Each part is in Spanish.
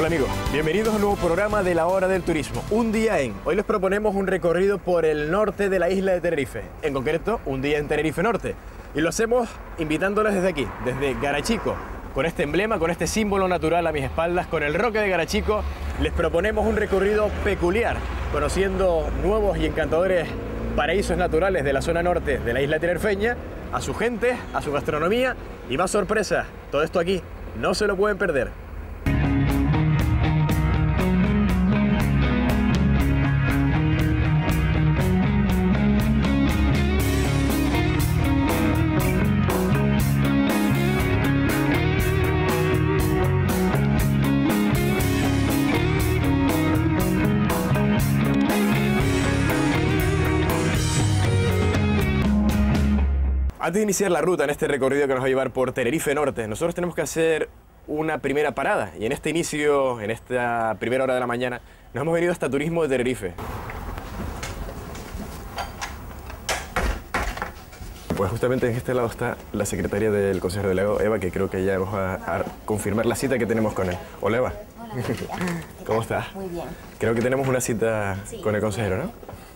amigos? Bienvenidos a un nuevo programa de La Hora del Turismo, Un Día en. Hoy les proponemos un recorrido por el norte de la isla de Tenerife, en concreto un día en Tenerife Norte. Y lo hacemos invitándoles desde aquí, desde Garachico. Con este emblema, con este símbolo natural a mis espaldas, con el Roque de Garachico, les proponemos un recorrido peculiar, conociendo nuevos y encantadores paraísos naturales de la zona norte de la isla tinerfeña, a su gente, a su gastronomía y más sorpresas. Todo esto aquí, no se lo pueden perder. Antes de iniciar la ruta en este recorrido que nos va a llevar por Tenerife Norte, nosotros tenemos que hacer una primera parada. Y en este inicio, en esta primera hora de la mañana, nos hemos venido hasta Turismo de Tenerife. Pues justamente en este lado está la secretaria del consejero delegado, Eva, que creo que ya vamos a confirmar la cita que tenemos con él. Hola, Eva. Hola, buenos días. ¿Cómo estás? Muy bien. Creo que tenemos una cita con el consejero, ¿no?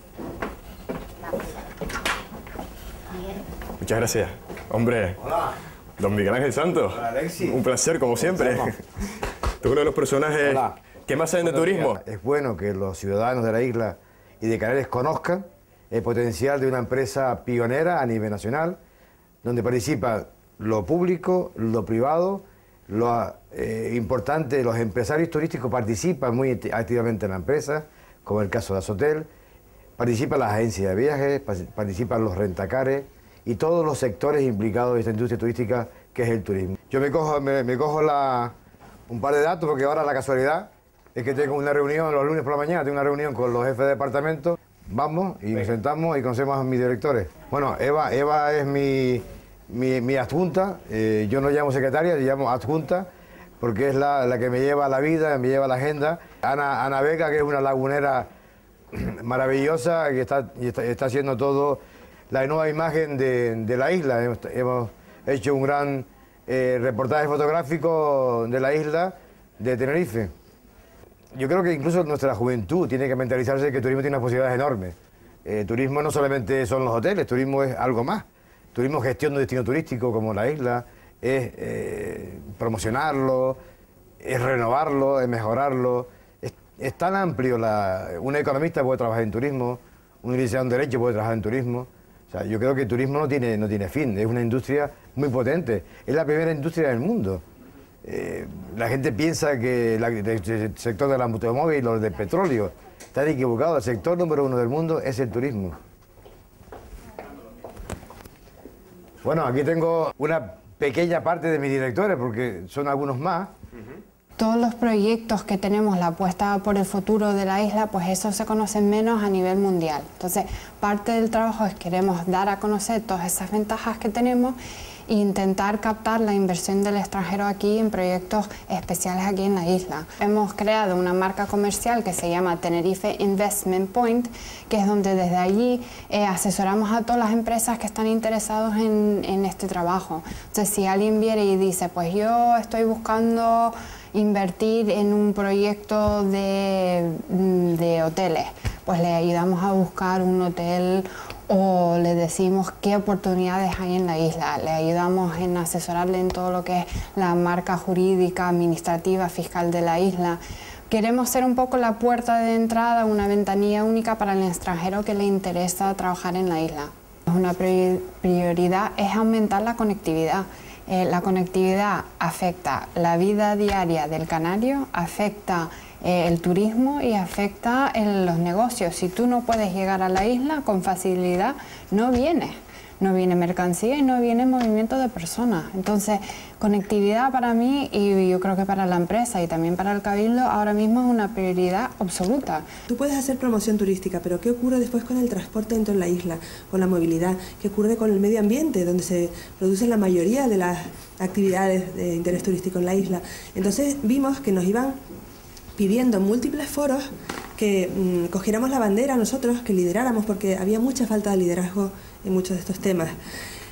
Muchas gracias. Hombre. Hola. Don Miguel Ángel Santos. Hola, Alexis. Un placer, como siempre. Tú eres uno de los personajes Hola. que más saben de turismo. Es bueno que los ciudadanos de la isla y de Canarias conozcan el potencial de una empresa pionera a nivel nacional, donde participa lo público, lo privado, lo importante, los empresarios turísticos participan muy activamente en la empresa, como el caso de Azotel, participan las agencias de viajes, participan los rentacares, y todos los sectores implicados en esta industria turística que es el turismo. Yo me cojo un par de datos porque ahora la casualidad es que tengo una reunión los lunes por la mañana, tengo una reunión con los jefes de departamento, vamos y nos sentamos y conocemos a mis directores. Bueno, Eva es mi adjunta, yo no llamo secretaria, le llamo adjunta porque es la que me lleva la vida, me lleva la agenda. Ana Vega, que es una lagunera maravillosa, que está haciendo todo. La nueva imagen de la isla. Hemos hecho un gran reportaje fotográfico de la isla de Tenerife. Yo creo que incluso nuestra juventud tiene que mentalizarse que el turismo tiene unas posibilidades enormes. Turismo no solamente son los hoteles, turismo es algo más. Turismo es gestión de destino turístico como la isla, es promocionarlo, es renovarlo, es mejorarlo. Es tan amplio, un economista puede trabajar en turismo, un licenciado en Derecho puede trabajar en turismo. O sea, yo creo que el turismo no tiene fin, es una industria muy potente, es la primera industria del mundo. La gente piensa que el sector del automóvil o del petróleo está equivocado, el sector número uno del mundo es el turismo. Bueno, aquí tengo una pequeña parte de mis directores, porque son algunos más. Todos los proyectos que tenemos, la apuesta por el futuro de la isla, pues eso se conocen menos a nivel mundial. Entonces, parte del trabajo es queremos dar a conocer todas esas ventajas que tenemos e intentar captar la inversión del extranjero aquí en proyectos especiales aquí en la isla. Hemos creado una marca comercial que se llama Tenerife Investment Point, que es donde desde allí asesoramos a todas las empresas que están interesados en este trabajo. Entonces, si alguien viene y dice, pues yo estoy buscando invertir en un proyecto de hoteles, pues le ayudamos a buscar un hotel o le decimos qué oportunidades hay en la isla, le ayudamos en asesorarle en todo lo que es la marca jurídica, administrativa, fiscal de la isla. Queremos ser un poco la puerta de entrada, una ventanilla única para el extranjero que le interesa trabajar en la isla. Una prioridad es aumentar la conectividad. La conectividad afecta la vida diaria del canario, afecta el turismo y afecta los negocios. Si tú no puedes llegar a la isla con facilidad, no viene mercancía y no viene movimiento de personas. Entonces, conectividad para mí y yo creo que para la empresa y también para el Cabildo ahora mismo es una prioridad absoluta. Tú puedes hacer promoción turística, pero ¿qué ocurre después con el transporte dentro de la isla, con la movilidad? ¿Qué ocurre con el medio ambiente, donde se producen la mayoría de las actividades de interés turístico en la isla? Entonces vimos que nos iban pidiendo en múltiples foros que cogiéramos la bandera nosotros, que lideráramos, porque había mucha falta de liderazgo en muchos de estos temas.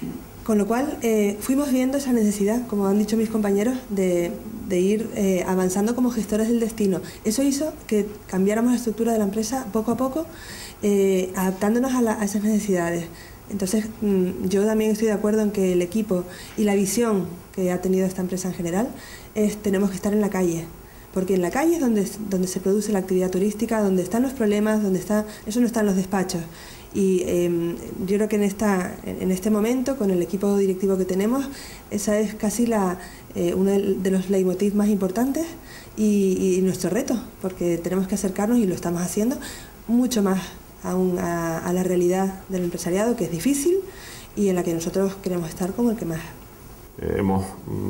Con lo cual fuimos viendo esa necesidad, como han dicho mis compañeros, de ir avanzando como gestores del destino. Eso hizo que cambiáramos la estructura de la empresa poco a poco, adaptándonos a esas necesidades. Entonces yo también estoy de acuerdo en que el equipo y la visión que ha tenido esta empresa en general tenemos que estar en la calle. Porque en la calle es donde se produce la actividad turística, donde están los problemas, eso no está en los despachos. Y yo creo que en este momento, con el equipo directivo que tenemos, esa es casi uno de los leitmotiv más importantes y nuestro reto, porque tenemos que acercarnos, y lo estamos haciendo, mucho más aún a la realidad del empresariado, que es difícil y en la que nosotros queremos estar como el que más. Hemos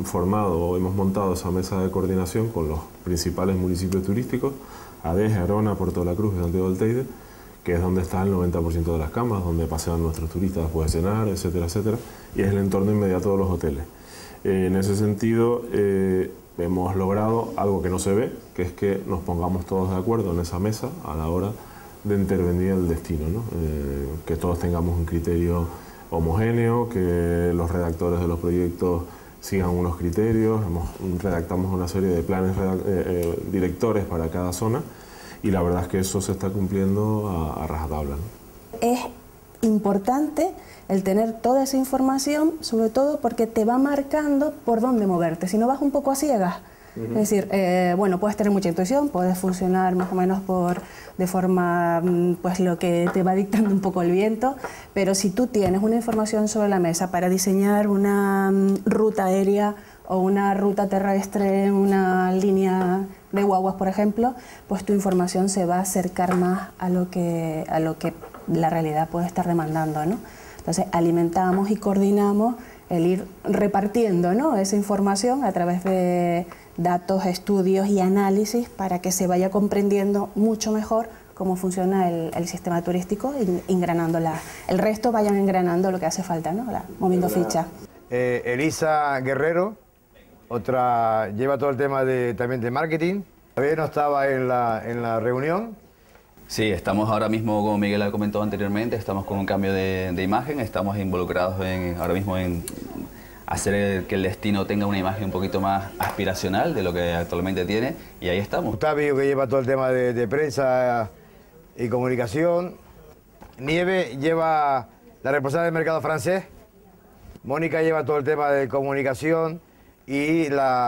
montado esa mesa de coordinación con los principales municipios turísticos, Adeje, Arona, Puerto de la Cruz y Santiago del Teide, que es donde está el 90% de las camas, donde pasean nuestros turistas después de cenar, etcétera, etcétera, y es el entorno inmediato de los hoteles. En ese sentido, hemos logrado algo que no se ve, que es que nos pongamos todos de acuerdo en esa mesa a la hora de intervenir el destino, ¿no? Que todos tengamos un criterio homogéneo, que los redactores de los proyectos sigan unos criterios, redactamos una serie de planes directores para cada zona, y la verdad es que eso se está cumpliendo a rajatabla, ¿no? Es importante el tener toda esa información, sobre todo porque te va marcando por dónde moverte, si no vas un poco a ciegas. Es decir, bueno, puedes tener mucha intuición, puedes funcionar más o menos de forma, pues lo que te va dictando un poco el viento, pero si tú tienes una información sobre la mesa para diseñar una ruta aérea o una ruta terrestre, una línea de guaguas, por ejemplo, pues tu información se va a acercar más a lo que la realidad puede estar demandando, ¿no? Entonces alimentamos y coordinamos el ir repartiendo, ¿no?, esa información a través de datos, estudios y análisis para que se vaya comprendiendo mucho mejor cómo funciona el sistema turístico, y engranando el resto vayan engranando lo que hace falta, ¿no?, moviendo ficha. Elisa Guerrero, otra, lleva todo el tema también de marketing. Todavía no estaba en la reunión. Sí, estamos ahora mismo, como Miguel ha comentado anteriormente, estamos con un cambio de imagen, estamos involucrados ahora mismo en hacer que el destino tenga una imagen un poquito más aspiracional de lo que actualmente tiene, y ahí estamos. Octavio, que lleva todo el tema de prensa y comunicación. Nieve lleva la responsable del mercado francés. Mónica lleva todo el tema de comunicación y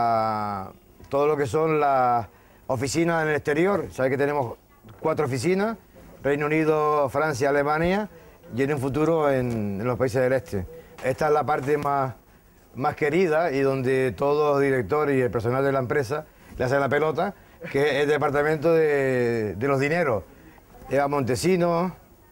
todo lo que son las oficinas en el exterior. Sabes que tenemos 4 oficinas, Reino Unido, Francia, Alemania, y en un futuro en los países del este. Esta es la parte más querida, y donde todos los directores y el personal de la empresa le hacen la pelota, que es el departamento de los dineros. Eva Montesino,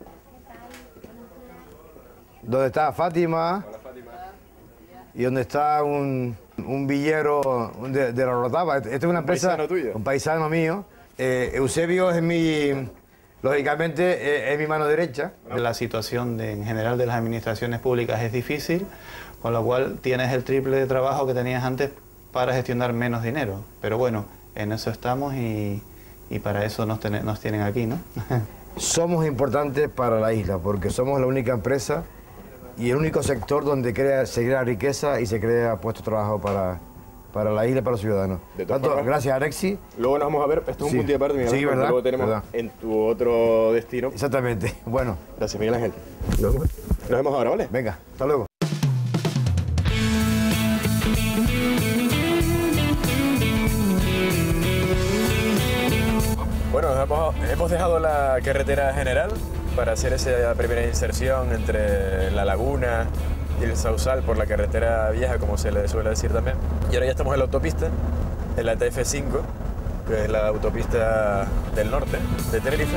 donde está Fátima, y donde está un villero de la Rotava. Esta es una empresa, paisano tuyo. Un paisano mío. Eusebio lógicamente, es mi mano derecha. La situación en general de las administraciones públicas es difícil, con lo cual tienes el triple de trabajo que tenías antes para gestionar menos dinero. Pero bueno, en eso estamos y para eso nos tienen aquí, ¿no? Somos importantes para la isla porque somos la única empresa y el único sector donde se crea riqueza y se crea puestos de trabajo para la isla y para los ciudadanos. Gracias, Alexis. Luego nos vamos a ver, esto es un punto de parte, Miguel Ángel, sí, ¿verdad? luego tenemos en tu otro destino. Exactamente, bueno. Gracias, Miguel Ángel. Nos vemos ahora, ¿vale? Venga, hasta luego. Bueno, hemos dejado la carretera general para hacer esa primera inserción entre la laguna y el Sausal por la carretera vieja, como se le suele decir también. Y ahora ya estamos en la autopista, en la TF5, que es la autopista del norte de Tenerife.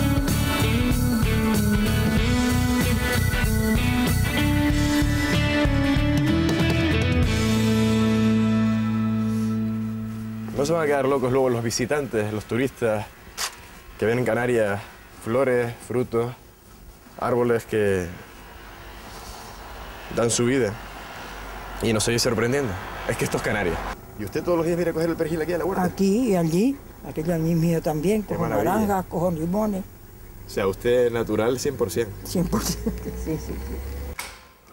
No se van a quedar locos luego los visitantes, los turistas que ven en Canarias flores, frutos, árboles que dan su vida y nos sigue sorprendiendo. Es que esto es Canarias. ¿Y usted todos los días viene a coger el perejil aquí a la huerta? Aquí y allí. Aquello allí es mío también. Cojo naranjas, cojo limones. O sea, usted natural 100%. 100%, sí, sí.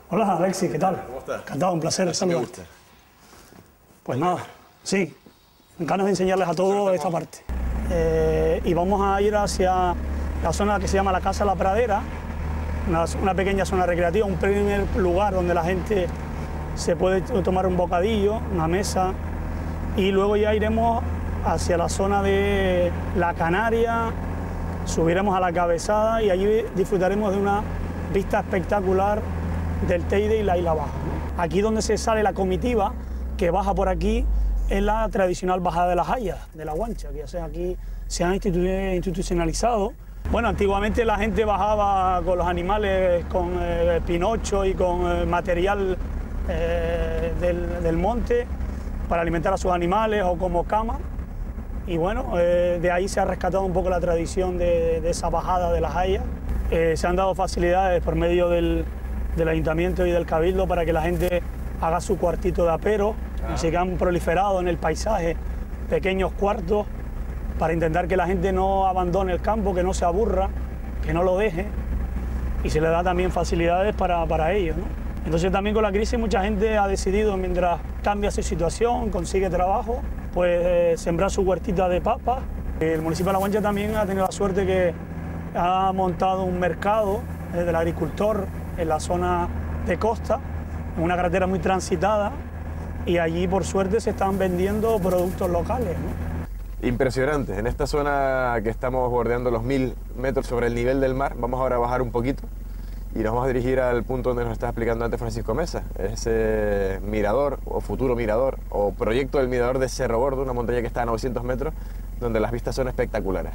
Hola Alexis, ¿qué tal? ¿Cómo estás? Encantado, un placer saludarte. Pues nada, sí, ganas de enseñarles a todos esta parte. Y vamos a ir hacia la zona que se llama la Casa La Pradera, una pequeña zona recreativa, un primer lugar donde la gente se puede tomar un bocadillo, una mesa, y luego ya iremos hacia la zona de La Canaria, subiremos a la Cabezada y allí disfrutaremos de una vista espectacular del Teide y la Isla Baja, ¿no? Aquí donde se sale la comitiva que baja por aquí es la tradicional bajada de las hayas, de la Guancha, que ya sea aquí se han institucionalizado. Bueno, antiguamente la gente bajaba con los animales, con pinocho y con material del monte para alimentar a sus animales o como cama. Y bueno, de ahí se ha rescatado un poco la tradición de esa bajada de las hayas. Se han dado facilidades por medio del Ayuntamiento y del Cabildo para que la gente haga su cuartito de apero. Así que han proliferado en el paisaje pequeños cuartos para intentar que la gente no abandone el campo, que no se aburra, que no lo deje, y se le da también facilidades para ellos, ¿no? Entonces también con la crisis mucha gente ha decidido, mientras cambia su situación, consigue trabajo, pues sembrar su huertita de papas. El municipio de La Guancha también ha tenido la suerte que ha montado un mercado del agricultor en la zona de costa, en una carretera muy transitada, y allí por suerte se están vendiendo productos locales, ¿no? Impresionante. En esta zona que estamos bordeando los 1000 metros sobre el nivel del mar, vamos ahora a bajar un poquito y nos vamos a dirigir al punto donde nos está explicando antes Francisco Mesa, ese mirador o futuro mirador o proyecto del mirador de Cerro Gordo, una montaña que está a 900 metros, donde las vistas son espectaculares.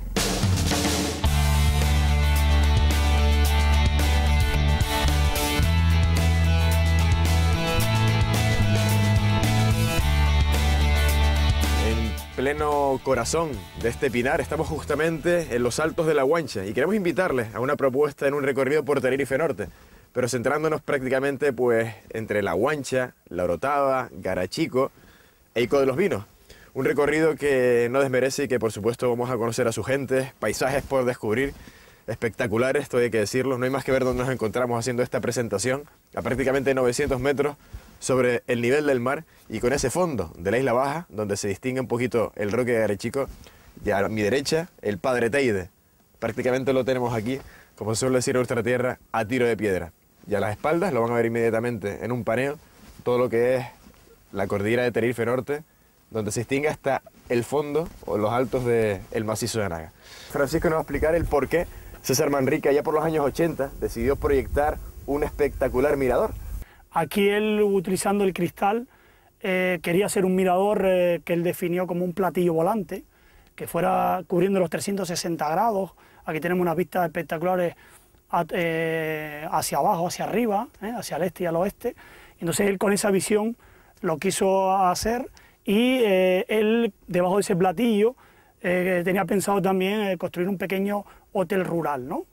Pleno corazón de este pinar, estamos justamente en los altos de La Guancha y queremos invitarles a una propuesta en un recorrido por Tenerife Norte, pero centrándonos prácticamente pues entre La Guancha, La Orotava, Garachico e Ico de los Vinos. Un recorrido que no desmerece y que por supuesto vamos a conocer a su gente, paisajes por descubrir espectaculares, esto hay que decirlo, no hay más que ver dónde nos encontramos haciendo esta presentación, a prácticamente 900 metros sobre el nivel del mar y con ese fondo de la Isla Baja, donde se distingue un poquito el roque de Garachico, y a mi derecha el Padre Teide. Prácticamente lo tenemos aquí, como se suele decir en nuestra tierra, a tiro de piedra. Y a las espaldas lo van a ver inmediatamente en un paneo, todo lo que es la cordillera de Tenerife Norte, donde se distingue hasta el fondo o los altos del macizo de Anaga. Francisco nos va a explicar el por qué César Manrique, allá por los años 80, decidió proyectar un espectacular mirador. Aquí él, utilizando el cristal, quería hacer un mirador que él definió como un platillo volante, que fuera cubriendo los 360 grados. Aquí tenemos unas vistas espectaculares hacia abajo, hacia arriba, hacia el este y al oeste. Entonces él con esa visión lo quiso hacer y él, debajo de ese platillo, tenía pensado también construir un pequeño hotel rural, ¿no?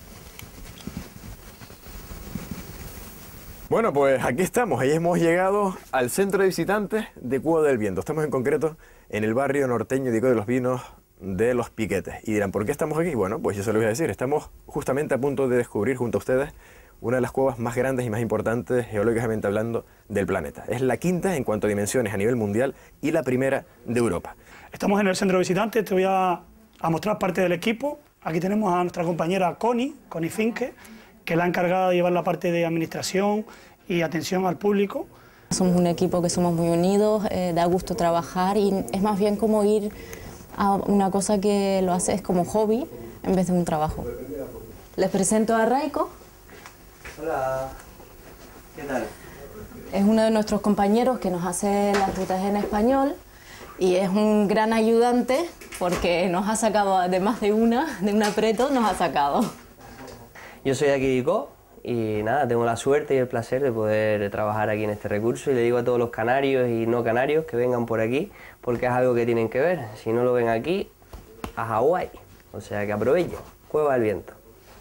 Bueno, pues aquí estamos, ahí hemos llegado al centro de visitantes de Cueva del Viento. Estamos en concreto en el barrio norteño de Ico de los Vinos de Los Piquetes. Y dirán, ¿por qué estamos aquí? Bueno, pues yo se lo voy a decir, estamos justamente a punto de descubrir junto a ustedes una de las cuevas más grandes y más importantes, geológicamente hablando, del planeta. Es la quinta en cuanto a dimensiones a nivel mundial y la primera de Europa. Estamos en el centro de visitantes, te voy a mostrar parte del equipo. Aquí tenemos a nuestra compañera Connie Finke, que es la encargada de llevar la parte de administración y atención al público. Somos un equipo que somos muy unidos, da gusto trabajar y es más bien como ir a una cosa que lo haces como hobby en vez de un trabajo. Les presento a Raiko. Hola, ¿qué tal? Es uno de nuestros compañeros que nos hace las rutas en español y es un gran ayudante porque nos ha sacado de más de un aprieto, nos ha sacado. Yo soy de aquí de Ico y nada, tengo la suerte y el placer de poder trabajar aquí en este recurso y le digo a todos los canarios y no canarios que vengan por aquí porque es algo que tienen que ver. Si no lo ven aquí, a Hawái. O sea que aprovechen. Cueva del Viento.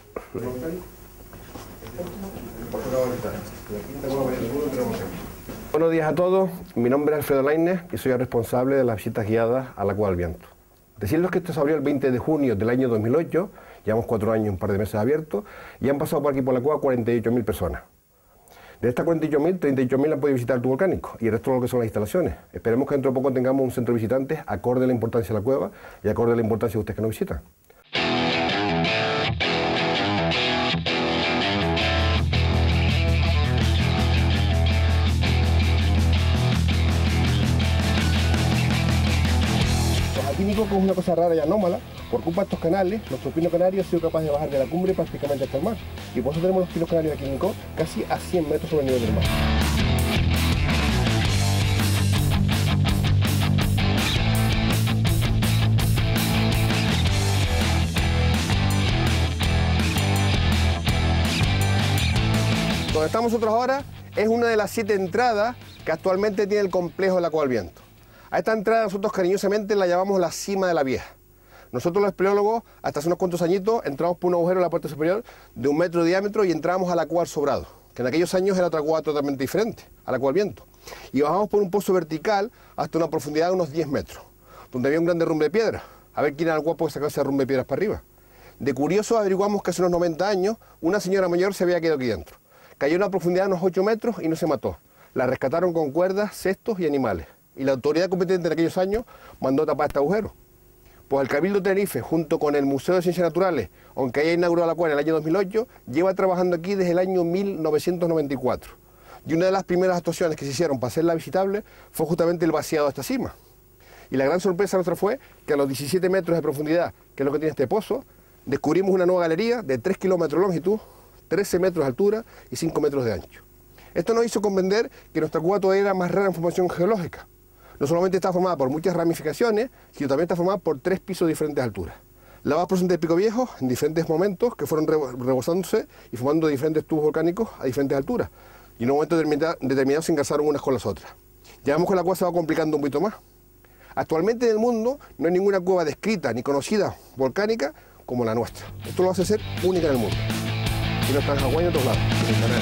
Buenos días a todos, mi nombre es Alfredo Lainez y soy el responsable de las visitas guiadas a la Cueva del Viento. Decirles que esto se abrió el 20 de junio del año 2008, llevamos 4 años y un par de meses abiertos y han pasado por aquí por la cueva 48.000 personas. De estas 48.000, 38.000 han podido visitar el tour volcánico y el resto de lo que son las instalaciones. Esperemos que dentro de poco tengamos un centro de visitantes acorde a la importancia de la cueva y acorde a la importancia de ustedes que nos visitan. Alpínico, que es una cosa rara y anómala, por culpa de estos canales, nuestro pino canario ha sido capaz de bajar de la cumbre prácticamente hasta el mar. Y por eso tenemos los pinos canarios aquí en Nicó casi a 100 metros sobre el nivel del mar. Donde estamos nosotros ahora es una de las 7 entradas que actualmente tiene el complejo de la Cueva del Viento. A esta entrada nosotros cariñosamente la llamamos la Cima de la Vieja. Nosotros los espeleólogos, hasta hace unos cuantos añitos, entramos por un agujero en la parte superior de 1 metro de diámetro y entramos a la Cueva del Sobrado, que en aquellos años era otra cueva totalmente diferente a la Cueva del Viento. Y bajamos por un pozo vertical hasta una profundidad de unos 10 metros, donde había un gran derrumbe de piedra. A ver quién era el guapo que sacaba ese derrumbe de piedras para arriba. De curioso averiguamos que hace unos 90 años una señora mayor se había quedado aquí dentro. Cayó a una profundidad de unos 8 metros y no se mató. La rescataron con cuerdas, cestos y animales. Y la autoridad competente en aquellos años mandó tapar este agujero. Pues el Cabildo de Tenerife, junto con el Museo de Ciencias Naturales, aunque haya inaugurado la cueva en el año 2008, lleva trabajando aquí desde el año 1994. Y una de las primeras actuaciones que se hicieron para hacerla visitable fue justamente el vaciado de esta cima. Y la gran sorpresa nuestra fue que a los 17 metros de profundidad, que es lo que tiene este pozo, descubrimos una nueva galería de 3 kilómetros de longitud, 13 metros de altura y 5 metros de ancho. Esto nos hizo comprender que nuestra cueva todavía era más rara en formación geológica. No solamente está formada por muchas ramificaciones, sino también está formada por 3 pisos de diferentes alturas. Lavas presentes de Pico Viejo en diferentes momentos que fueron rebosándose y formando diferentes tubos volcánicos a diferentes alturas. Y en un momento determinado se engarzaron unas con las otras. Ya vemos que la cueva se va complicando un poquito más. Actualmente en el mundo no hay ninguna cueva descrita ni conocida volcánica como la nuestra. Esto lo hace ser única en el mundo. Y no está en Hawái y en otros lados, en Internet.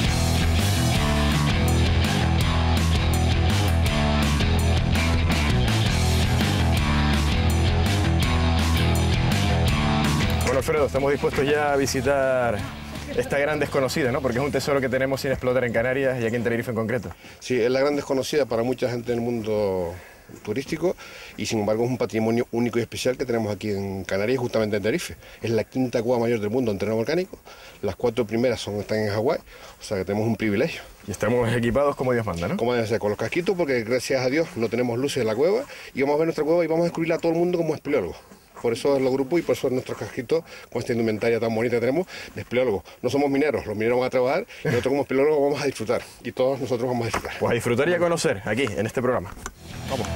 Bueno, Alfredo, estamos dispuestos ya a visitar esta gran desconocida, ¿no? Porque es un tesoro que tenemos sin explotar en Canarias y aquí en Tenerife en concreto. Sí, es la gran desconocida para mucha gente del mundo turístico y sin embargo es un patrimonio único y especial que tenemos aquí en Canarias, justamente en Tenerife. Es la 5ª cueva mayor del mundo en terreno volcánico, las 4 primeras están en Hawái, o sea que tenemos un privilegio. Y estamos equipados como Dios manda, ¿no? Como debe ser, con los casquitos, porque gracias a Dios no tenemos luces en la cueva y vamos a ver nuestra cueva y vamos a descubrirla a todo el mundo como espeleólogos. Por eso es los grupos y por eso nuestros casquitos con esta indumentaria tan bonita que tenemos de espeleólogos. No somos mineros, los mineros van a trabajar y nosotros como espeleólogos vamos a disfrutar. Y todos nosotros vamos a disfrutar. Pues a disfrutar y a conocer aquí, en este programa. Vamos.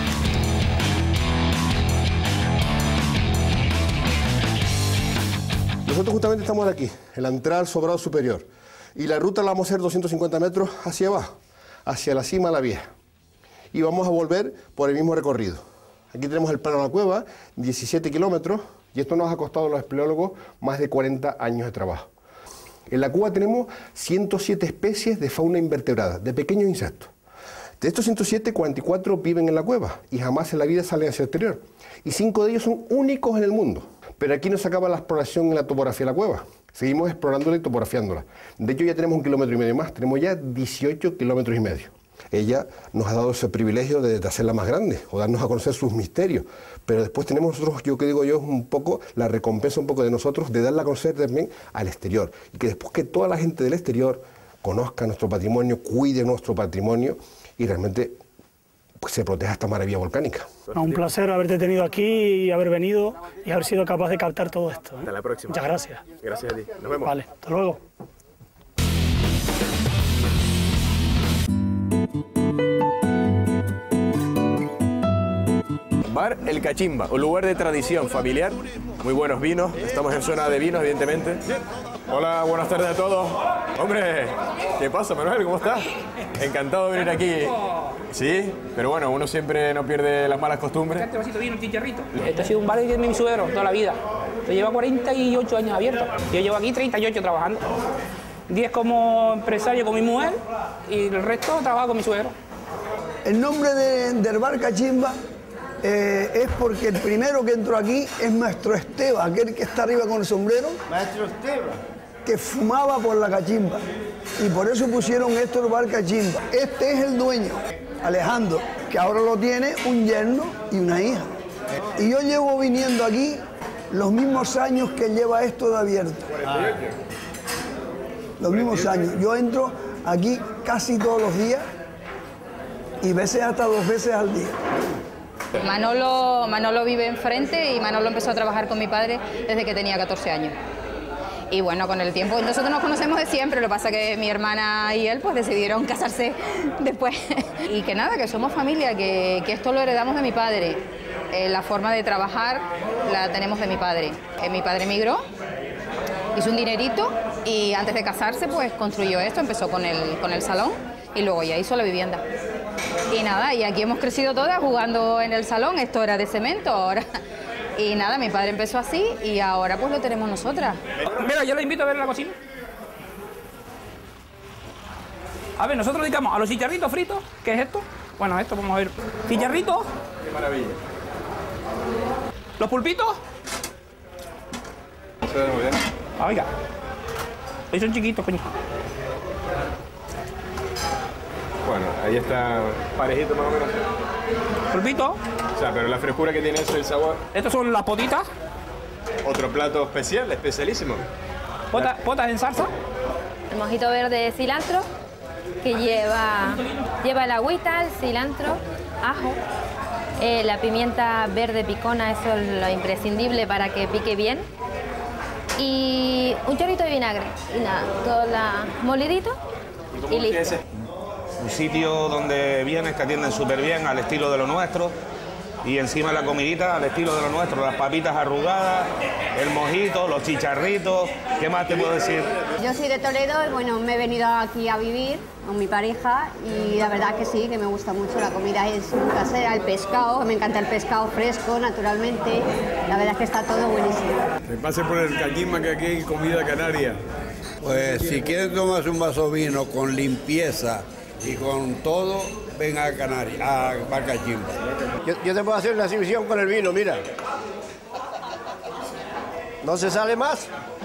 Nosotros justamente estamos aquí, en la entrada al Sobrado Superior. Y la ruta la vamos a hacer 250 metros hacia abajo, hacia la Cima de la Vieja. Y vamos a volver por el mismo recorrido. Aquí tenemos el plano de la cueva, 17 kilómetros, y esto nos ha costado a los espeleólogos más de 40 años de trabajo. En la cueva tenemos 107 especies de fauna invertebrada, de pequeños insectos. De estos 107, 44 viven en la cueva y jamás en la vida salen hacia el exterior. Y 5 de ellos son únicos en el mundo. Pero aquí no se acaba la exploración en la topografía de la cueva. Seguimos explorándola y topografiándola. De hecho, ya tenemos 1,5 kilómetros más, tenemos ya 18,5 kilómetros. Ella nos ha dado ese privilegio de hacerla más grande o darnos a conocer sus misterios. Pero después tenemos nosotros, yo que digo yo, un poco la recompensa un poco de nosotros de darla a conocer también al exterior. Y que después que toda la gente del exterior conozca nuestro patrimonio, cuide nuestro patrimonio y realmente pues, se proteja esta maravilla volcánica. Un placer haberte tenido aquí y haber venido y haber sido capaz de captar todo esto. Hasta la próxima. Muchas gracias. Gracias a ti. Nos vemos. Vale, hasta luego. Bar El Cachimba, un lugar de tradición familiar, muy buenos vinos, estamos en zona de vinos evidentemente. Hola, buenas tardes a todos. Hombre, ¿qué pasa, Manuel? ¿Cómo estás? Encantado de venir aquí. Sí, pero bueno, uno siempre no pierde las malas costumbres. Este vasito vino, un chicharrito. Este ha sido un bar de mi suegro toda la vida. Este lleva 48 años abierto. Yo llevo aquí 38 trabajando. 10 como empresario con mi mujer y el resto trabajo con mi suegro. El nombre del bar Cachimba es porque el primero que entró aquí es Maestro Esteban, aquel que está arriba con el sombrero. Maestro Esteban. que fumaba por la cachimba. Y por eso pusieron Héctor Bar Cachimba. Este es el dueño, Alejandro, que ahora lo tiene un yerno y una hija. Y yo llevo viniendo aquí los mismos años que lleva esto de abierto. Los mismos años. Yo entro aquí casi todos los días y veces hasta 2 veces al día. Manolo vive enfrente y Manolo empezó a trabajar con mi padre desde que tenía 14 años. Y bueno, con el tiempo, nosotros nos conocemos de siempre, lo que pasa es que mi hermana y él pues decidieron casarse después. Y que nada, que somos familia, que esto lo heredamos de mi padre. La forma de trabajar la tenemos de mi padre. Mi padre emigró, hizo un dinerito y antes de casarse pues construyó esto, empezó con el salón y luego ya hizo la vivienda. Y nada, y aquí hemos crecido todas jugando en el salón, esto era de cemento ahora. Y nada, mi padre empezó así y ahora pues lo tenemos nosotras. Mira, yo le invito a ver la cocina. A ver, nosotros dedicamos a los chicharritos fritos, ¿qué es esto? Bueno, esto vamos a ver. Chicharritos. Qué maravilla. Los pulpitos. Se ve muy bien. Ah, oiga. Ellos son chiquitos, coño. Bueno, ahí está parejito más o menos. Pulpito. O sea, pero la frescura que tiene eso, el sabor. Estos son las potitas. Otro plato especial, especialísimo. Potas en salsa. El mojito verde de cilantro, que lleva el agüita, el cilantro, ajo, la pimienta verde picona, eso es lo imprescindible para que pique bien. Y un chorrito de vinagre. Y nada, todo molidito y listo. Un sitio donde vienes, te atienden súper bien, al estilo de lo nuestro. Y encima la comidita al estilo de lo nuestro, las papitas arrugadas, el mojito, los chicharritos. ¿Qué más te puedo decir? Yo soy de Toledo y bueno, me he venido aquí a vivir con mi pareja y la verdad que sí, que me gusta mucho. La comida es muy casera, el pescado, me encanta el pescado fresco, naturalmente. La verdad es que está todo buenísimo. Que pase por el Cachimba, que aquí hay comida canaria. Pues si quieres tomarse un vaso de vino con limpieza y con todo, ven a Canarias, a Bar Cachimba. Yo te puedo hacer una exhibición con el vino, mira. ¿No se sale más?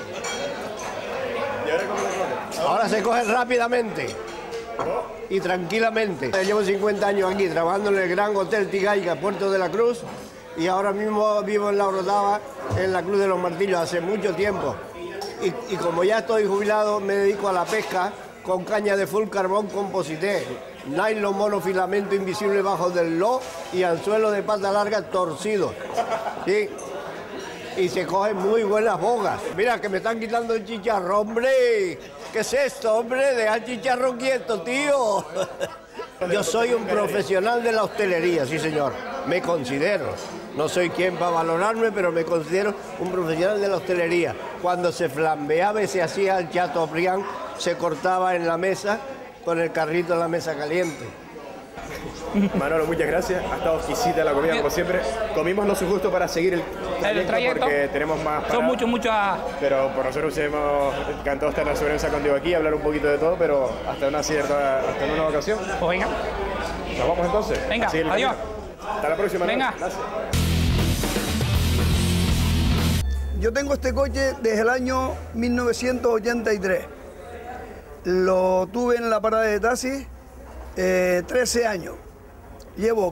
Ahora se coge rápidamente y tranquilamente. Llevo 50 años aquí trabajando en el Gran Hotel Tigaiga, Puerto de la Cruz, y ahora mismo vivo en La Orotava, en la Cruz de los Martillos, hace mucho tiempo. Y como ya estoy jubilado, me dedico a la pesca con caña de full carbón composité, nylon monofilamento invisible bajo del lo y anzuelo de pata larga torcido. ¿Sí? Y se cogen muy buenas bogas. Mira, que me están quitando el chicharrón, hombre. ¿Qué es esto, hombre? Deja el chicharrón quieto, tío. Yo soy un profesional de la hostelería, sí, señor. Me considero. No soy quien para valorarme, pero me considero un profesional de la hostelería. Cuando se flambeaba y se hacía el chateaubriand, se cortaba en la mesa con el carrito en la mesa caliente. Manolo, muchas gracias. Ha estado exquisita la comida, como siempre. Comimos lo justo para seguir el trayecto porque tenemos más paradas. Son muchas... Pero por nosotros hemos encantado estar en la sobremesa contigo aquí, hablar un poquito de todo, pero hasta en una ocasión. Pues venga. Nos vamos entonces. Venga, adiós. Hasta la próxima. Venga. Gracias. Yo tengo este coche desde el año 1983. Lo tuve en la parada de taxi 13 años. Llevo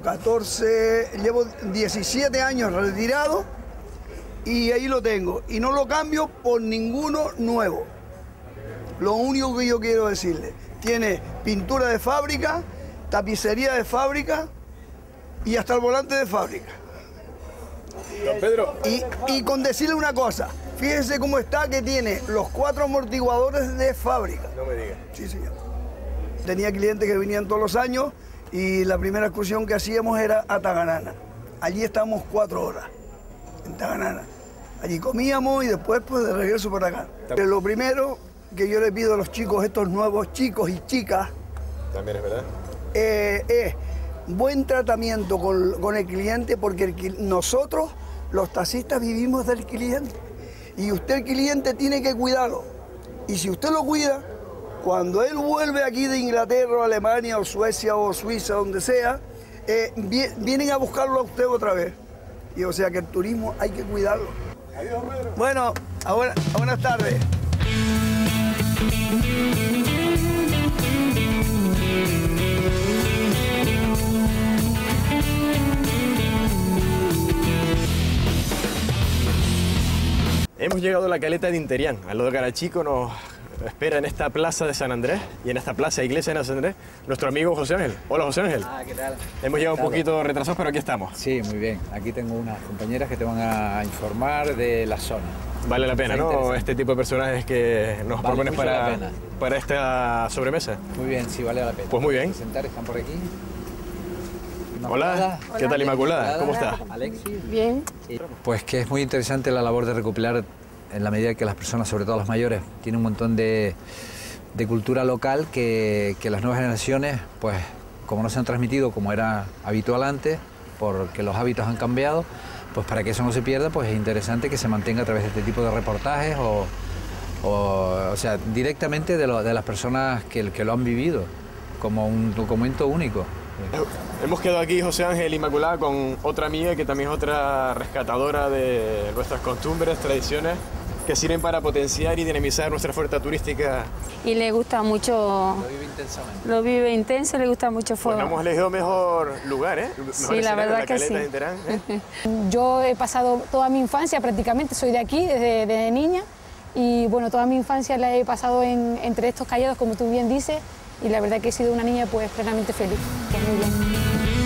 17 años retirado y ahí lo tengo. Y no lo cambio por ninguno nuevo. Lo único que yo quiero decirle, tiene pintura de fábrica, tapicería de fábrica y hasta el volante de fábrica. Don Pedro. Y con decirle una cosa, fíjese cómo está, que tiene los 4 amortiguadores de fábrica. No me diga. Sí, señor. Tenía clientes que venían todos los años y la primera excursión que hacíamos era a Taganana. Allí estábamos 4 horas, en Taganana. Allí comíamos y después pues de regreso para acá. Pero lo primero que yo le pido a los chicos, estos nuevos chicos y chicas, también es verdad, es buen tratamiento con el cliente, porque nosotros, los taxistas, vivimos del cliente. Y usted, el cliente, tiene que cuidarlo. Y si usted lo cuida, cuando él vuelve aquí de Inglaterra, o Alemania, o Suecia, o Suiza, donde sea, vienen a buscarlo a usted otra vez. Y o sea que el turismo hay que cuidarlo. Bueno, buenas tardes. Hemos llegado a la caleta de Interián, al lado de Garachico. Nos espera en esta plaza de San Andrés y en esta plaza iglesia de San Andrés nuestro amigo José Ángel. Hola, José Ángel. ¿Qué tal? Hemos llegado un poquito retrasados, pero aquí estamos. Sí, muy bien. Aquí tengo unas compañeras que te van a informar de la zona. Vale la pena, ¿no? Este tipo de personajes que nos propones para esta sobremesa. Muy bien, sí, vale la pena. Pues muy bien. Sentar, están por aquí. Hola, ¿qué tal, Inmaculada? ¿Cómo estás? Alexis. Bien. Pues que es muy interesante la labor de recopilar, en la medida que las personas, sobre todo las mayores, tienen un montón de cultura local que las nuevas generaciones, pues como no se han transmitido como era habitual antes, porque los hábitos han cambiado, pues para que eso no se pierda, pues es interesante que se mantenga a través de este tipo de reportajes o sea, directamente de las personas que lo han vivido, como un documento único. Hemos quedado aquí, José Ángel, Inmaculada, con otra amiga que también es otra rescatadora de nuestras costumbres, tradiciones, que sirven para potenciar y dinamizar nuestra oferta turística. Y le gusta mucho... Lo vive intensamente. Lo vive intenso, le gusta mucho fuego. Pues no hemos elegido mejor lugar, ¿eh? Sí, la verdad que sí. ¿eh? Yo he pasado toda mi infancia prácticamente, soy de aquí desde niña, y bueno, toda mi infancia la he pasado entre estos callados, como tú bien dices, y la verdad que he sido una niña pues plenamente feliz, que es muy bien.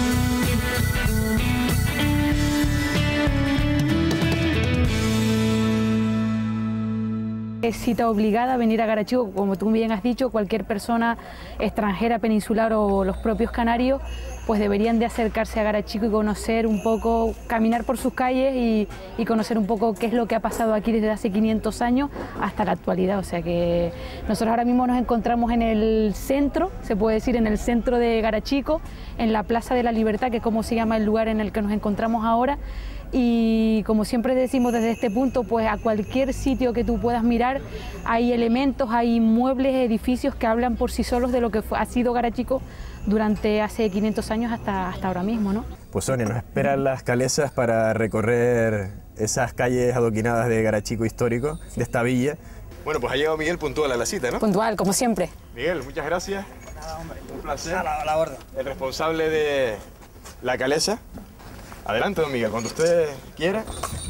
Es cita obligada venir a Garachico, como tú bien has dicho, cualquier persona extranjera, peninsular o los propios canarios, pues deberían de acercarse a Garachico y conocer un poco, caminar por sus calles y conocer un poco qué es lo que ha pasado aquí desde hace 500 años hasta la actualidad. O sea que nosotros ahora mismo nos encontramos en el centro, se puede decir en el centro de Garachico, en la Plaza de la Libertad, que es como se llama el lugar en el que nos encontramos ahora. Y como siempre decimos desde este punto, pues a cualquier sitio que tú puedas mirar hay elementos, hay muebles, edificios que hablan por sí solos de lo que ha sido Garachico durante hace 500 años hasta ahora mismo, ¿no? Pues Sonia, nos esperan las calesas para recorrer esas calles adoquinadas de Garachico histórico, de esta villa. Bueno, pues ha llegado Miguel puntual a la cita, ¿no? Puntual, como siempre. Miguel, muchas gracias. Nada, hombre. Un placer. A la orden. El responsable de la calesa. Adelante, don Miguel, cuando usted quiera.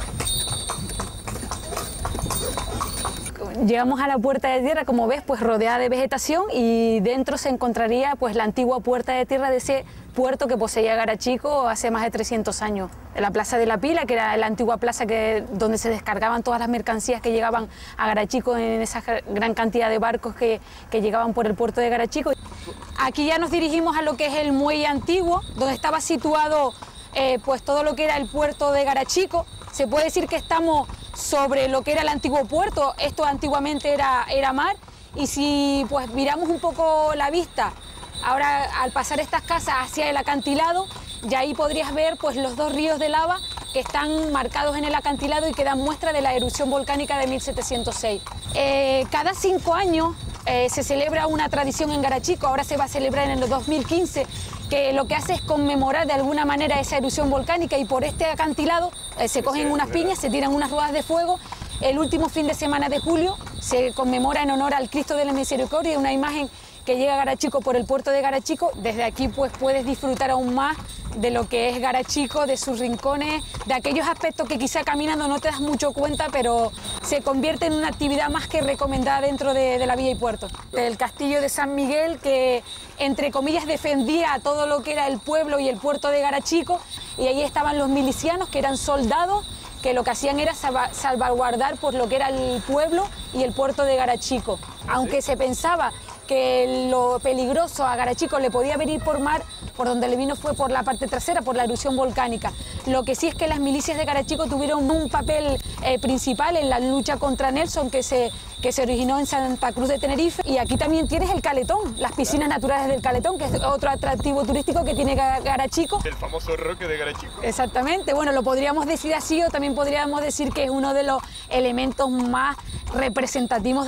Llegamos a la puerta de tierra, como ves, pues rodeada de vegetación, y dentro se encontraría pues la antigua puerta de tierra de ese puerto que poseía Garachico hace más de 300 años. La Plaza de la Pila, que era la antigua plaza donde se descargaban todas las mercancías que llegaban a Garachico en esa gran cantidad de barcos que llegaban por el puerto de Garachico. Aquí ya nos dirigimos a lo que es el muelle antiguo, donde estaba situado pues todo lo que era el puerto de Garachico. Se puede decir que estamos sobre lo que era el antiguo puerto. Esto antiguamente era mar, y si pues miramos un poco la vista ahora al pasar estas casas hacia el acantilado, ya ahí podrías ver pues los dos ríos de lava que están marcados en el acantilado y que dan muestra de la erupción volcánica de 1706. Cada 5 años se celebra una tradición en Garachico, ahora se va a celebrar en el 2015, que lo que hace es conmemorar de alguna manera esa erupción volcánica, y por este acantilado se cogen unas piñas, se tiran unas ruedas de fuego. El último fin de semana de julio se conmemora en honor al Cristo de la Misericordia, una imagen que llega a Garachico por el puerto de Garachico. Desde aquí pues puedes disfrutar aún más de lo que es Garachico, de sus rincones, de aquellos aspectos que quizá caminando no te das mucho cuenta, pero se convierte en una actividad más que recomendada dentro de la villa y puerto. El castillo de San Miguel, que entre comillas defendía a todo lo que era el pueblo y el puerto de Garachico, y ahí estaban los milicianos, que eran soldados, que lo que hacían era salvaguardar por lo que era el pueblo y el puerto de Garachico. Aunque se pensaba que lo peligroso a Garachico le podía venir por mar, por donde le vino fue por la parte trasera, por la erupción volcánica. Lo que sí es que las milicias de Garachico tuvieron un papel principal en la lucha contra Nelson, que se originó en Santa Cruz de Tenerife. Y aquí también tienes el Caletón, las piscinas naturales del Caletón, que es otro atractivo turístico que tiene Garachico. El famoso roque de Garachico. Exactamente, bueno, lo podríamos decir así, o también podríamos decir que es uno de los elementos más representativos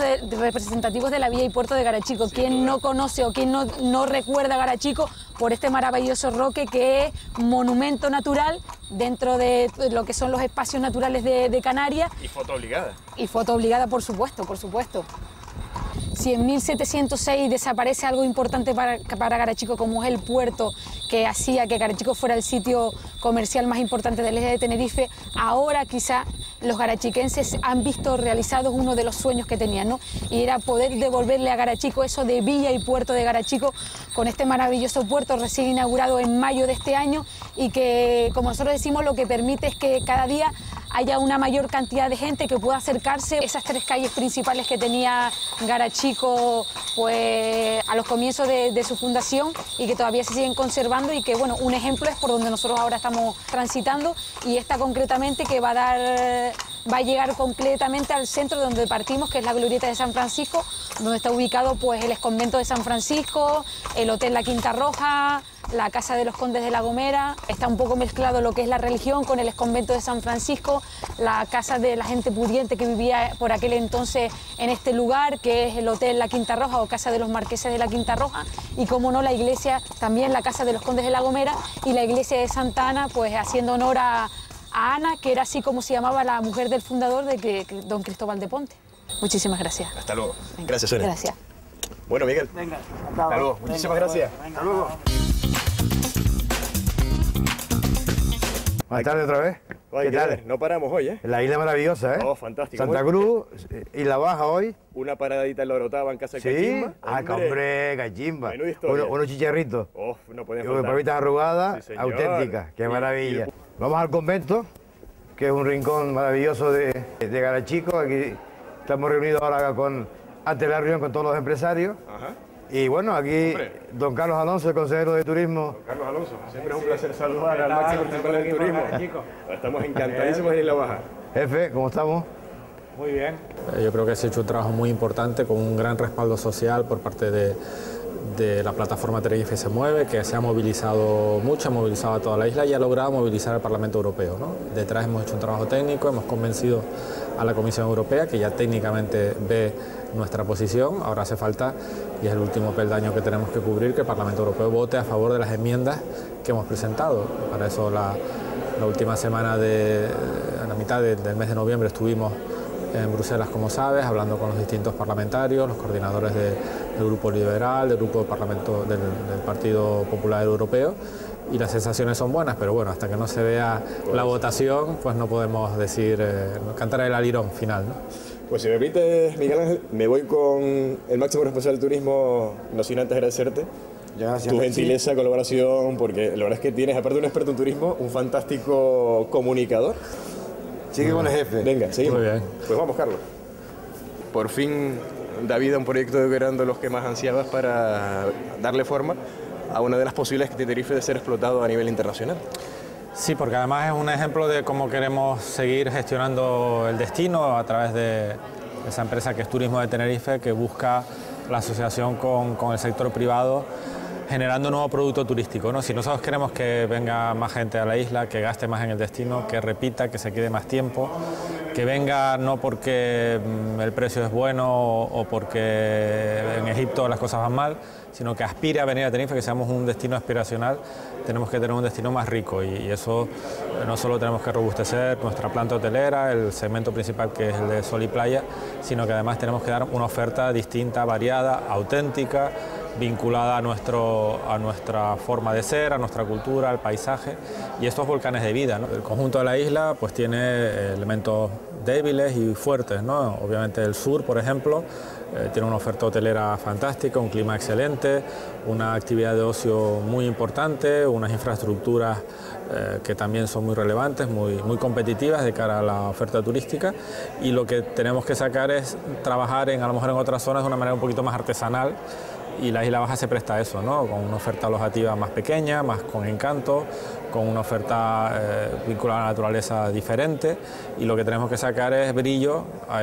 de la villa y puerto de Garachico. Quien no conoce o quien no recuerda Garachico por este maravilloso roque, que es monumento natural dentro de lo que son los espacios naturales de Canarias. Y foto obligada. Y foto obligada, por supuesto, por supuesto. si en 1706 desaparece algo importante para Garachico, como es el puerto que hacía que Garachico fuera el sitio comercial más importante de la isla de Tenerife, ahora quizá los garachiquenses han visto realizados uno de los sueños que tenían, ¿no? Y era poder devolverle a Garachico eso de villa y puerto de Garachico, con este maravilloso puerto recién inaugurado en mayo de este año, y que, como nosotros decimos, lo que permite es que cada día haya una mayor cantidad de gente que pueda acercarse a esas 3 calles principales que tenía Garachico pues, a los comienzos de su fundación, y que todavía se siguen conservando, y que bueno, un ejemplo es por donde nosotros ahora estamos transitando, y esta concretamente que va a llegar completamente al centro de donde partimos, que es la glorieta de San Francisco, donde está ubicado pues el exconvento de San Francisco, el hotel La Quinta Roja, la casa de los condes de La Gomera. Está un poco mezclado lo que es la religión con el exconvento de San Francisco, la casa de la gente pudiente que vivía por aquel entonces en este lugar, que es el hotel La Quinta Roja o casa de los marqueses de La Quinta Roja, y como no, la iglesia, también la casa de los condes de La Gomera, y la iglesia de Santa Ana, pues haciendo honor a Ana, que era así como se llamaba la mujer del fundador de don Cristóbal de Ponte. Muchísimas gracias. Hasta luego. Gracias, Sonia. Gracias. Bueno, Miguel. Venga, hasta luego. Muchísimas gracias. Hasta luego. Buenas tardes otra vez. Oye, ¿qué tal? No paramos hoy, ¿eh? La isla maravillosa, ¿eh? Oh, fantástico. Santa Cruz, Isla Baja hoy. Una paradita en la Orotava en casa de Sí. Cachimba. Hombre, Cachimba. Menuda historia. Unos chicharritos. Oh, no podemos Con faltar. papitas arrugadas, Sí, señor. auténticas. Qué maravilla. Vamos al convento, que es un rincón maravilloso de Garachico. Aquí estamos reunidos ahora ante la reunión con todos los empresarios. Ajá. Y bueno, aquí don Carlos Alonso, el consejero de Turismo. Don Carlos Alonso, siempre es un placer saludar al máximo responsable del turismo. Estamos encantadísimos en Isla Baja. Jefe, ¿cómo estamos? Muy bien. Yo creo que se ha hecho un trabajo muy importante con un gran respaldo social por parte de la plataforma Tenerife se mueve, que se ha movilizado mucho, ha movilizado a toda la isla y ha logrado movilizar al Parlamento Europeo, ¿no? Detrás hemos hecho un trabajo técnico, hemos convencido a la Comisión Europea, que ya técnicamente ve nuestra posición. Ahora hace falta, y es el último peldaño que tenemos que cubrir, que el Parlamento Europeo vote a favor de las enmiendas que hemos presentado. Para eso la última semana, a la mitad del mes de noviembre, estuvimos en Bruselas, como sabes, hablando con los distintos parlamentarios, los coordinadores del Grupo Liberal, del Grupo del Partido Popular Europeo, y las sensaciones son buenas, pero bueno, hasta que no se vea la votación, pues no podemos decir, cantar el alirón final, ¿no? Pues si me permites, Miguel Ángel, me voy con el máximo responsable del turismo, no sin antes agradecerte tu gentileza, colaboración, porque la verdad es que tienes, aparte de un experto en turismo, un fantástico comunicador. Sigue con el jefe. Venga, seguimos. Muy bien. Pues vamos, Carlos. Por fin da vida a un proyecto que eran de los que más ansiabas para darle forma a una de las posibilidades que Tenerife de ser explotado a nivel internacional. Sí, porque además es un ejemplo de cómo queremos seguir gestionando el destino a través de esa empresa que es Turismo de Tenerife, que busca la asociación con el sector privado, generando nuevo producto turístico, ¿no? Si nosotros queremos que venga más gente a la isla, que gaste más en el destino, que repita, que se quede más tiempo, que venga no porque el precio es bueno o porque en Egipto las cosas van mal, sino que aspire a venir a Tenerife, que seamos un destino aspiracional, tenemos que tener un destino más rico, y eso no solo tenemos que robustecer nuestra planta hotelera, el segmento principal que es el de sol y playa, sino que además tenemos que dar una oferta distinta, variada, auténtica, vinculada a nuestra forma de ser, a nuestra cultura, al paisaje y estos volcanes de vida, ¿no? El conjunto de la isla pues tiene elementos débiles y fuertes, ¿no? Obviamente el sur, por ejemplo, tiene una oferta hotelera fantástica, un clima excelente, una actividad de ocio muy importante, unas infraestructuras que también son muy relevantes, muy competitivas de cara a la oferta turística, y lo que tenemos que sacar es trabajar a lo mejor en otras zonas de una manera un poquito más artesanal, y la Isla Baja se presta a eso, ¿no? Con una oferta alojativa más pequeña, más con encanto, con una oferta vinculada a la naturaleza diferente, y lo que tenemos que sacar es brillo a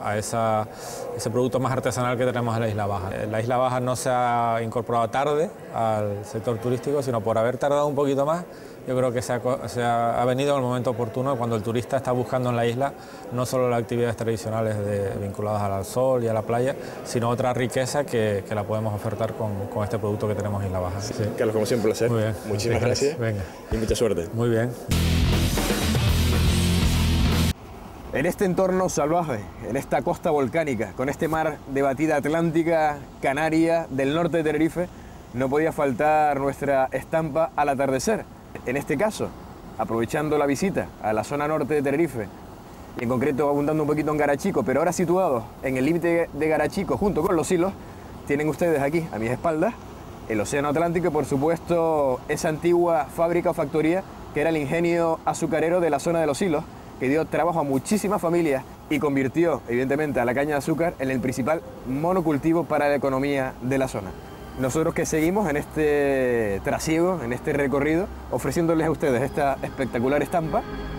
ese producto más artesanal que tenemos en la Isla Baja. La Isla Baja no se ha incorporado tarde al sector turístico, sino por haber tardado un poquito más. Yo creo que ha venido en el momento oportuno, cuando el turista está buscando en la isla no solo las actividades tradicionales vinculadas al sol y a la playa, sino otra riqueza que la podemos ofertar con este producto que tenemos en Isla Baja. Sí. Carlos, como siempre, un placer. Muy bien. Muchísimas gracias. Venga. Y mucha suerte. Muy bien. En este entorno salvaje, en esta costa volcánica, con este mar de batida atlántica, canaria, del norte de Tenerife, no podía faltar nuestra estampa al atardecer. En este caso, aprovechando la visita a la zona norte de Tenerife, y en concreto abundando un poquito en Garachico, pero ahora situados en el límite de Garachico junto con Los Silos, tienen ustedes aquí, a mis espaldas, el Océano Atlántico y por supuesto esa antigua fábrica o factoría que era el ingenio azucarero de la zona de Los Silos, que dio trabajo a muchísimas familias y convirtió evidentemente a la caña de azúcar en el principal monocultivo para la economía de la zona. Nosotros que seguimos en este trasiego, en este recorrido, ofreciéndoles a ustedes esta espectacular estampa.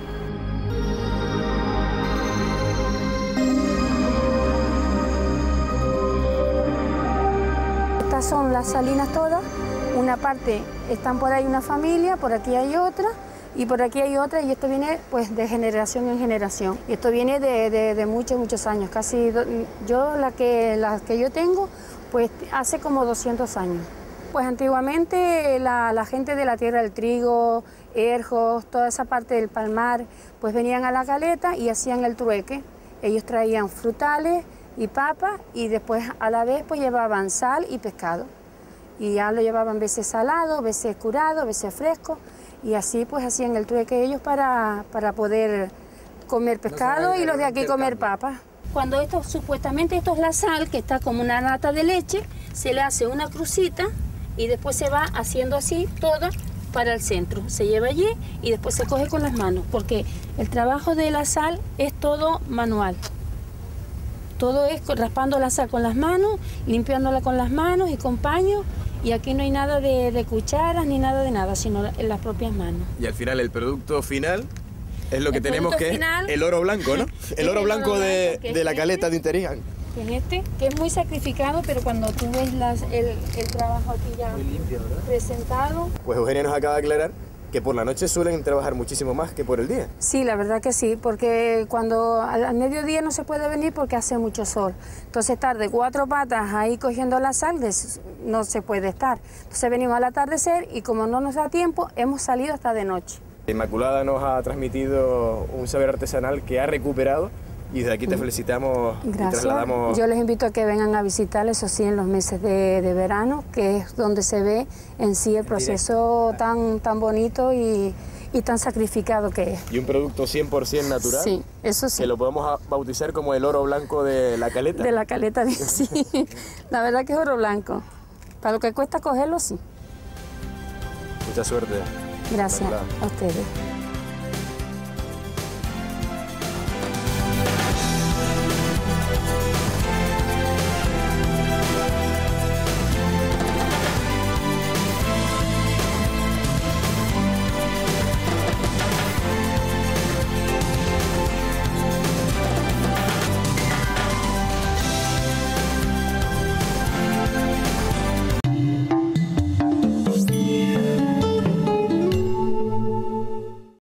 Estas son las salinas todas, una parte están por ahí una familia, por aquí hay otra y por aquí hay otra y esto viene pues de generación en generación. Y esto viene de muchos años, casi la que yo tengo pues hace como 200 años. Pues antiguamente la gente de la tierra del trigo, Erjos, toda esa parte del palmar, pues venían a la caleta y hacían el trueque. Ellos traían frutales y papa y después a la vez pues llevaban sal y pescado y ya lo llevaban veces salado, veces curado, veces fresco y así pues hacían el trueque ellos para poder comer pescado y los de aquí comer papa. Cuando supuestamente esto es la sal, que está como una lata de leche, se le hace una crucita y después se va haciendo así toda para el centro. Se lleva allí y después se coge con las manos porque el trabajo de la sal es todo manual. Todo es raspando la sal con las manos, limpiándola con las manos y con paños. Y aquí no hay nada de cucharas ni nada de nada, sino en las propias manos. Y al final el producto final es lo que tenemos que es el oro blanco, ¿no? El oro blanco de la caleta de Interián. Que es muy sacrificado, pero cuando tú ves el trabajo aquí ya presentado... Pues Eugenia nos acaba de aclarar que por la noche suelen trabajar muchísimo más que por el día. Sí, la verdad que sí, porque cuando al mediodía no se puede venir porque hace mucho sol. Entonces estar de 4 patas ahí cogiendo la sal no se puede estar. Entonces venimos al atardecer y como no nos da tiempo, hemos salido hasta de noche. Inmaculada nos ha transmitido un saber artesanal que ha recuperado y desde aquí te felicitamos. Gracias. Y trasladamos... Yo les invito a que vengan a visitar, eso sí, en los meses de verano, que es donde se ve en sí el proceso tan bonito y tan sacrificado que es. Y un producto 100% natural. Sí, eso sí. Que lo podemos bautizar como el oro blanco de la caleta. De la caleta, sí. La verdad que es oro blanco. Para lo que cuesta cogerlo, sí. Mucha suerte. Gracias a ustedes.